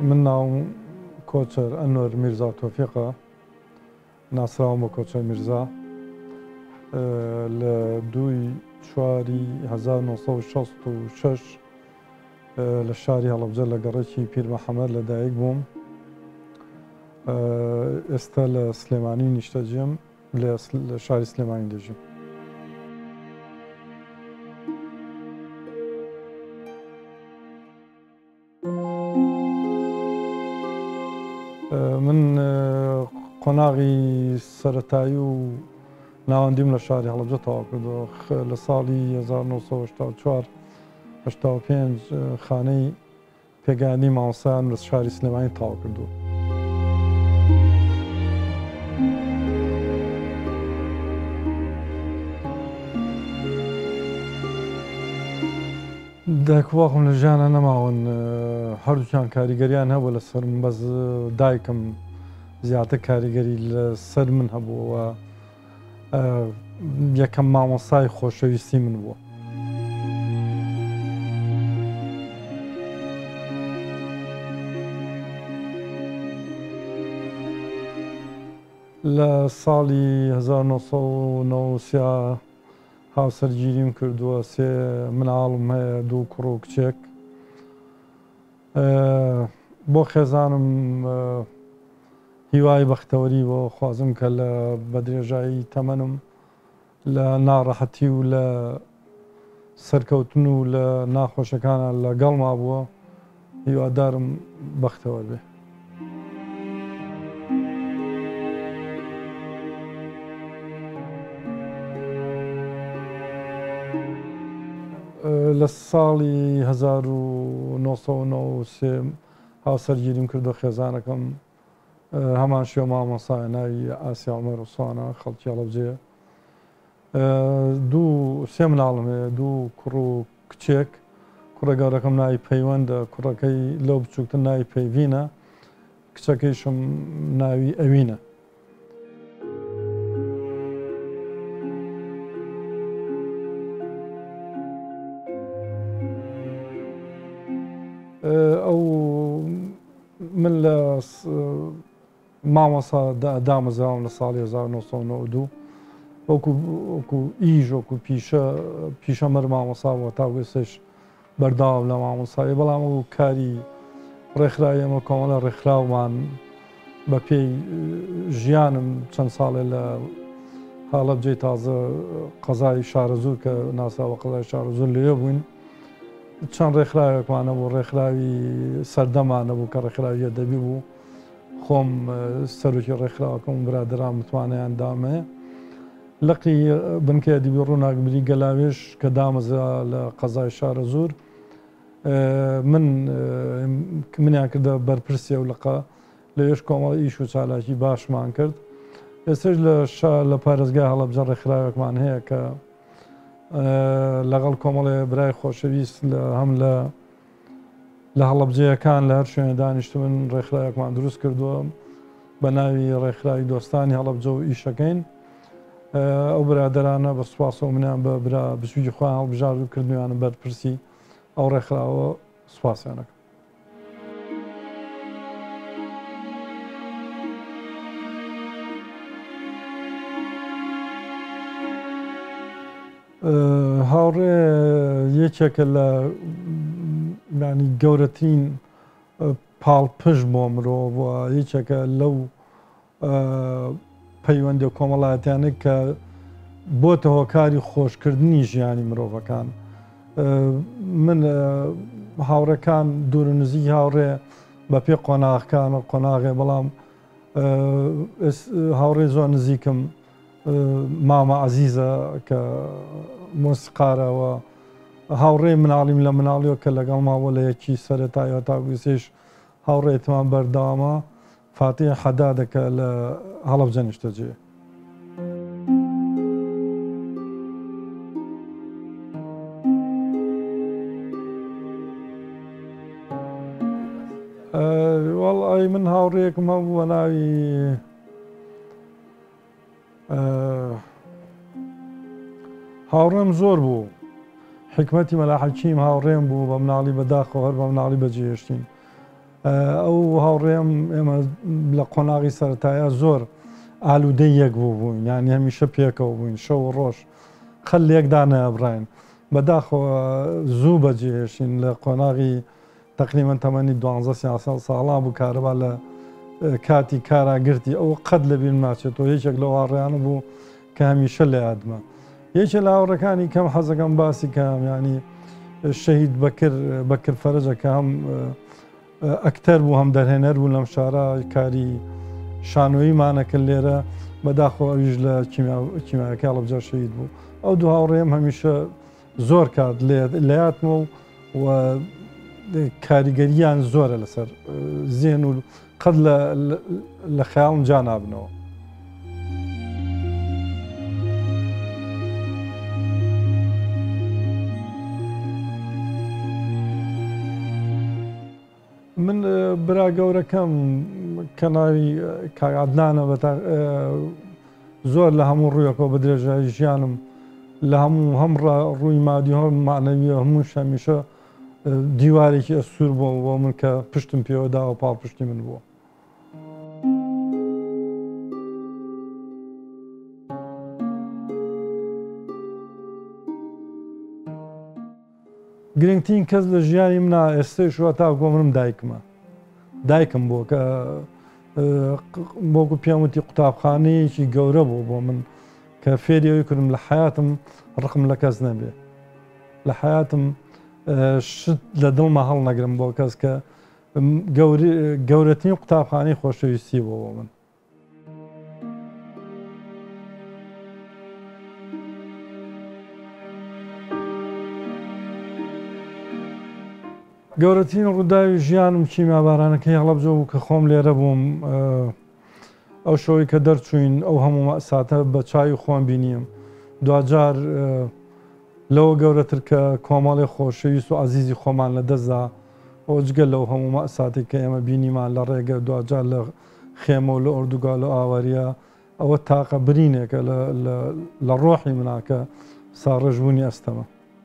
من ناوم کۆچەر ئەنوەر میرزا تۆفیقە ناسراوم بە کۆچەر میرزا لە 2/4/1966 لە شاری هەڵەبجە لە گەڕێکی پیر محەممەد لەدایک بووم. ئێستا لە سلێمانی نیشتەجیم لە شاری سلێمانی دەژیم. من قۆناغی سەرەتایی و ناوەندیم لە شاری هەڵەبجە تەواو کردەوە. لە ساڵی 1984-85 خانەی پێگەیاندنی مامۆستایان لە شاری سلێمانی تەواو کردووە. دایکوواخم لە ژیانە نەماون، هەردووکیان کاریگەریان هەبوو لە سەر من، بەس دایکم زیاتر کاریگەری لە سەر من هەبووە، یەکەم مامۆستای خۆشەویستی من بووە. لە ساڵی 1993 هاوسەرگیریم کردووە، 3 مناڵم هەیە، 2 کوڕ و کچێک. بۆ خێزانم هیوای بەختەوەری بۆ خوازم کە لە بەدرێژایی تەمەنم لە ناڕەحەتی و لە سەرکەوتن و لە ناخۆشەکانە لەگەڵما بووە، هیوادارم بەختەوەر بێ. لە ساڵی 1993 هاوسەرگیریم کردو خێزانەکەم، هەمان شوێ مامۆستایە، ناوی ئاسیا عومەر عوسمانە، خەڵکی هەڵەبجەیە. 3 مناڵم هەیە، 2 کوڕ و کچێک. کوڕە گەورەکەم ناوی پەیوەندە، کوڕەکەی لەو بچووکتر ناوی پەیڤینە، کچەکەیشم ناوی ئەوینە. ئەو من لە مامۆستا دامەزراوم لە ساڵی 1992 وەکو ئیژ وەکو پیشەمەر مامۆستا بووە، تا ئێستاش بەرداوام لە مامۆستایی، بەڵام ئەو کاری ڕێکخراوی ئەمە کۆمەڵە ڕێکخراومان بە پێی ژیانم چەند ساڵێ لە هەڵەبجەی تازە قەزای شارەزوور کە ناسراوە قەزای شارەزوور لێیە بووین، چەند ڕێکخراوێکمانە بوو، ڕێکخراوی سەردەمانە بوو کە ڕێکخراوی ئەدەبی بوو. خۆم سەرۆکی ڕێکخراوەکەم و برادران متوانەیان دامەیە. لەقی بنکەی ئەدەبی ڕووناکبری گەلاوێژ کە دامەزرا لە قەزای شارەزوور، منیان کردە بەرپرسی ئەو لەقە، لەوێش کۆمەڵ ئیش و چالاکی باشمان کرد. ئێستاش لە پارێزگای هەڵەبجە ڕێکخراوێکمان هەیە کە لەگەڵ کۆمەڵێ برای خۆشەویست هەم لە هەڵەبجەیەکان لە هەر شوێنە دانیشتبن ڕێکخراوێکمان دروست کردووە بە ناوی ڕێکخراوی دۆستانی هەڵەبجە و ئیشەکەین. ئەو برادەرانە بە سوپاسەوە منیان بە برا بچووکی خۆیان هەڵبژار و کردویانە بەرپرسی ئەو ڕێکخراوە سوپاسیانەکەم. هاوڕێ یەکێکە لە گەورەترین پاڵپژ بۆ مرۆڤ، یەکێکە لەو پەیوەندی کۆمەڵایەتیانە کە بۆتە هۆکاری خۆشکردنی ژیانی مرۆڤەکان. من هاوڕێکان دوور و نزیک هاوڕێ بە پێ قۆناغەکان و قۆناغێ، بەڵام هاوڕێ زۆر نزیکم مامە عەزیزە کە مۆسیقارەوە، هاوڕێ مناڵیم لە مناڵیەوە کە لەگەڵ ماوە لە یەکی سەرەتاییەوە تا گوێسێش هاوڕێتمان بەردەوامە، فاتیح حەدادەکە لە هەڵەبجە نیشتەجێ. وەڵی من هاوڕێیەکم هەبوو بە ناوی هاوڕێم زۆر بوو، حکمەتی مەلا حەکیم هاوڕێم بوو، بە مناڵی بەداخەوە هەر بە مناڵی بەجێهێشتین. ئەو هاوڕێم ئێمە لە قۆناغی سەرەتایە زۆر ئالوودەی یەک بووین، یانی هەمیشە پێکەوە بووین، شەو ڕۆژ خەل لێکدا نەبڕین، بەداخەوە زوو بەجێهێشین لە قۆناغی تقریبەن تەمەنی 12 ساڵا بوو کارەبا لە کاتی کاراگرتی ئەو قەت لەبیر ناچێتەوە، یەکێک لە هاوڕێیانە بوو کە هەمیشە لە یادمە. یەکێک لە هاوڕەکانی کەم حەزەکەم باسی کەم ینی شەهید بەکر فەرەجە کە هەم ئەکتەر بوو هەم دەرهێنەر بوو لەم شارە کاری شانۆییمانەکرد لێرە بەداخۆ ئەویش لە کیمیاەکە هەڵبجار شەهید بوو. ئەو دوو هاوڕێم هەمیشە زۆر کات لە یادمە و کاریگەریان زۆرە لەسەر زێن و قەت لە خەیاڵم جا نابنەوە. من برا گەورەکەم کە ناوی کاک عەدنانە زۆر لە هەموو ڕوویەکەوە بە درێژایی ژیانم لە هەموو هەم ڕووی مادی هەم معنەویە هەمووش هەمیشە دیوارێکی ئەسوور بووە بۆ من کە پشتم پێوە داوە پاڵپشتی من بووە. گرنگترین کەس لە ژیانی منە ئێستش تا گۆمرم دایکم بووە کە بۆکو پێم وتی قوتابخانەیەکی گەورە بوو بۆ من کە فێریەوەی کردم لە حیاتم ڕقم لە کەس نەبێ، لە حیاتم شت لە دڵمە هەڵ نەگرم بۆ کەس کە گەورەترین قوتابخانەی خۆشەویستی بووە بۆ من. گەورەترین ڕووداوی ژیانم کیمیابارانەکەی هەڵەبجە بوو کە خۆم لێرە بووم، ئەو شەوەی کە دەرچوین ئەو هەموو مەئساتە بە چاوی خۆم بینیم، دوجار لەوە گەورەتر کە کۆمەڵی خۆشەویست و عەزیزی خۆمان لە دەستدا ئەو جگە لەو هەموو مەئساتی کە ئێمە بینیمان لە ڕێگە دوجار لە خێمە و لە ئوردوگا و ئاواریە ئەوە تاقە برینێکە لە ڕۆحی مناکە ساڕێژبوونی ئەستەمە.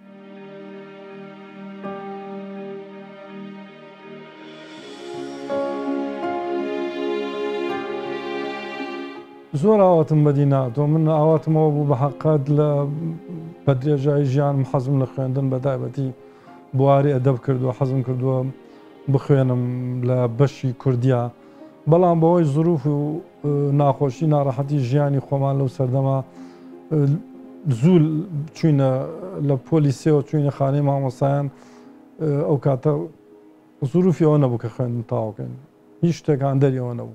زۆر ئاواتم بەدی ناتەوە، من ئاواتمەوە بوو بە حەقەت لە بە درێژایی ژیانم حەزم لە خوێندن بە تایبەتی بواری ئەدەب کردووە، حەزم کردووە بخوێنم لە بەشی کوردیا، بەڵام بەوەی زروف و ناخۆشی ناڕەحەتی ژیانی خۆمان لەو سەردەما زوو چوینە لە پۆلیسیەوە چوینە خانەی مامۆستایان، ئەو کاتە زروفی ئەوە نەبوو کە خوێندن تاوەکەین، هیچ شتێکان دەریەوە نەبوو.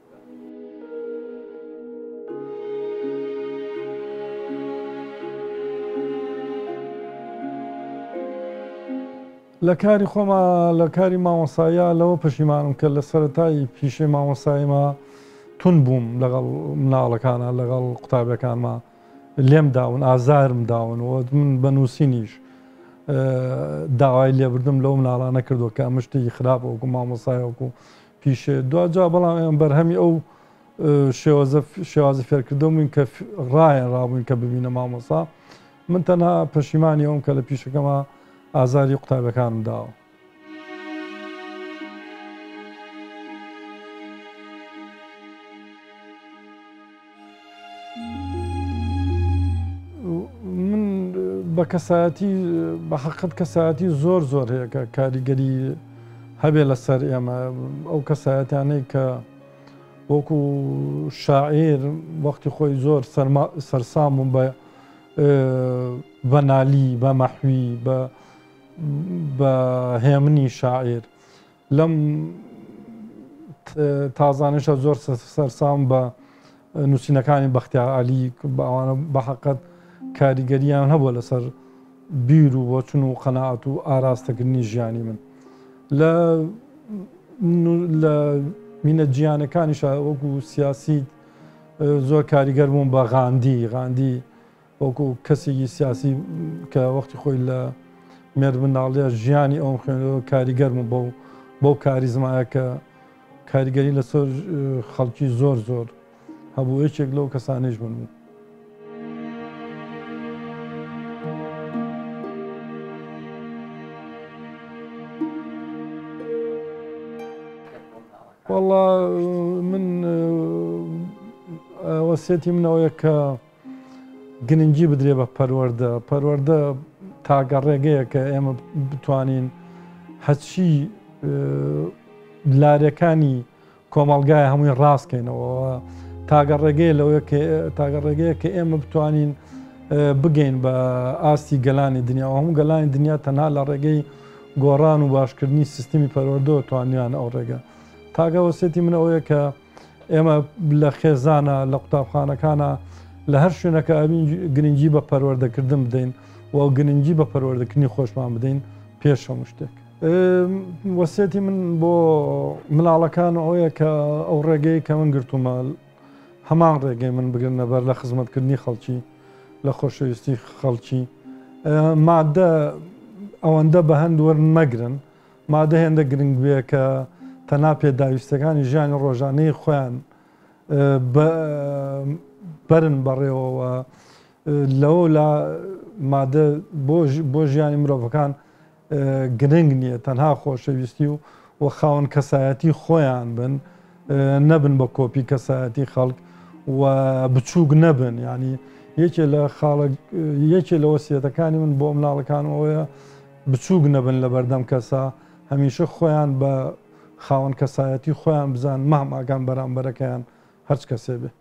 لە کاری خۆمە لە کاری مامۆساییە لەوە پەشیمانم کە لە سەرەتای پیشەی مامۆساییمە تون بووم لەگەڵ مناڵەکانە لەگەڵ قوتابیەکانمە لێم داون ئازارم داون و من بە نووسینیش داوای لێبردم لەو مناڵانە کردو کە ئەمە شتێکی خراپە وەکو مامۆسایە وەکو پیشێ دوجا بەڵام ئێمە بەرهەمی ئەو شێوازە فێرکردن بووین کە ڕابووین کە ببینە مامۆسا. من تەنها پەشیمانی ئەوم کە لە پیشەکەمە ئازاری قوتابەکانم داوە. من بە کەسایەتی بە حەقیقەت کەسایەتی زۆر هەیە کە کاریگەری هەبێ لەسەر ئێمە، ئەو کەسایەتیانەی کە وەکو شاعیر وەختی خۆی زۆر سەرسام بووم بە نالی بە مەحوی بە هێمنی شاعیر، لەم تازانشە زۆر سەرسام بە نووسینەکانی بەختیار عەلی بە ئەوانە بە حەقیقەت کاریگەریان هەبووە لەسەر بیر و بۆچون و قەناعەت و ئاراستەکردنی ژیانی من. لە مینە جیهانەکانیشە وەکو سیاسی زۆر کاریگەر بووم بە غاندی وەکو کەسێکی سیاسی کە وەختی خۆی لە مێرد منداڵیە ژیانی ئەوم خوێندەوە کاریگەر بووم بەو کاریزمایە کە کاریگەری لەسەر خەڵکی زۆر هەبوو، یەکێک لەو کەسانەیش من بوو. والله من وەسیەتی منەوەیە کە گرنگی بدرێ بە پەروەردە تاگە ڕێگەیە کە ئێمە بتوانین هەچی لارەکانی کۆمەڵگای هەمووی ڕاستکەینەوە تاگە ڕێگەیە کە ئێمە بتوانین بگەین بە ئاستی گەلانی دنیا و هەموو گەلانی دنیا تەنها لە ڕێگەی گۆڕان و باشکردنی سیستمی پەروەردەوە توانیان ئەو ڕێگە تاگە وەسیەتی من ئەوەیە کە ئێمە لە خێزانە لە قوتابخانەکانە لە هەر شوێنەکە ئەبین گرنگی بە پەروەردەکردن بدەین و گرنگی بە پەروەردەکردنی خۆشمان بدەین پێش هەموو شتێک. وەسیەتی من بۆ منداڵەکان ئەوەیە کە ئەو ڕێگەی کە من گرتومە هەمان ڕێگەی من بگرنە بەر لە خزمەتکردنی خەڵکی لە خۆشەویستی خەڵکی مادە ئەوەندە بە هەند وەرمەگرن مادە هێندە گرنگ بێ کە تەنها پێداویستەکانی ژیانی ڕۆژانەی خۆیان بەرن بەڕێوەوە لەوە لە مادە بۆ ژیانی مرۆڤەکان گرنگ نییە تەنها خۆشەویستی و خاوەن کەسایەتی خۆیان بن نەبن بە کۆپی کەسایەتی خەڵک و بچووک نەبن ینی یەکێ لە وەسیەتەکانی من بۆ مناڵەکان ئەوەیە بچووک نەبن لە بەردەم کەسا هەمیشە خۆیان بە خاوەن کەسایەتی خۆیان بزان ماماگان بەرامبەرەکەیان هەرچ کەسێ بێ.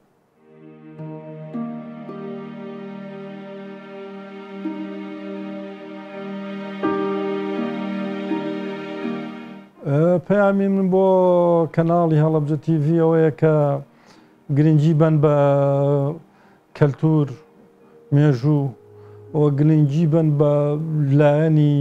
پەیامی من بۆ کەناڵی هەڵەبجە تیڤ ئەوەیە کە گرنگی بن بە کەلتور مێژوو و گرنگی بن بە لایەنی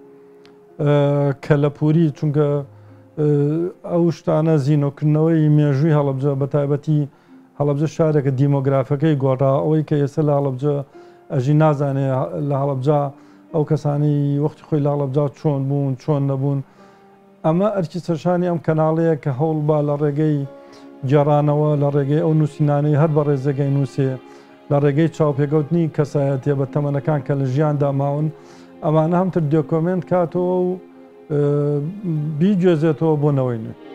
کەلەپوری چونکە ئەو شتانە زیینۆکردنەوەی مێژووی هەڵەبجە بە تایبەتی هەڵەبجە شارێکە دیمۆگرافەکەی گۆڕا ئەوەی کە ئێستا لە هەڵەبجە ئەژی نازانێ لە هەڵەبجە ئەو کەسانی وەختی خۆی لە هەڵەبجە چۆن بوون چۆن نەبوون ئەمە ئەرکی سەرشانی ئەم کەناڵەیە کە هەوڵ با لە ڕێگەی گێڕانەوە لە ڕێگەی ئەو نووسینانەی هەر بە ڕێزەگەی نووسێ لە ڕێگەی چاوپێکەوتنی کەسایەتێ بە تەمەنەکان کە لە ژیاندا ماون ئەمانە هەمتر دۆکۆمنت کاتەوە و بیگوێزێتەوە بۆ نەوەی نوێ.